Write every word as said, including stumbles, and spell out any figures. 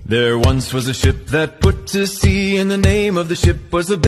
There once was a ship that put to sea, and the name of the ship was a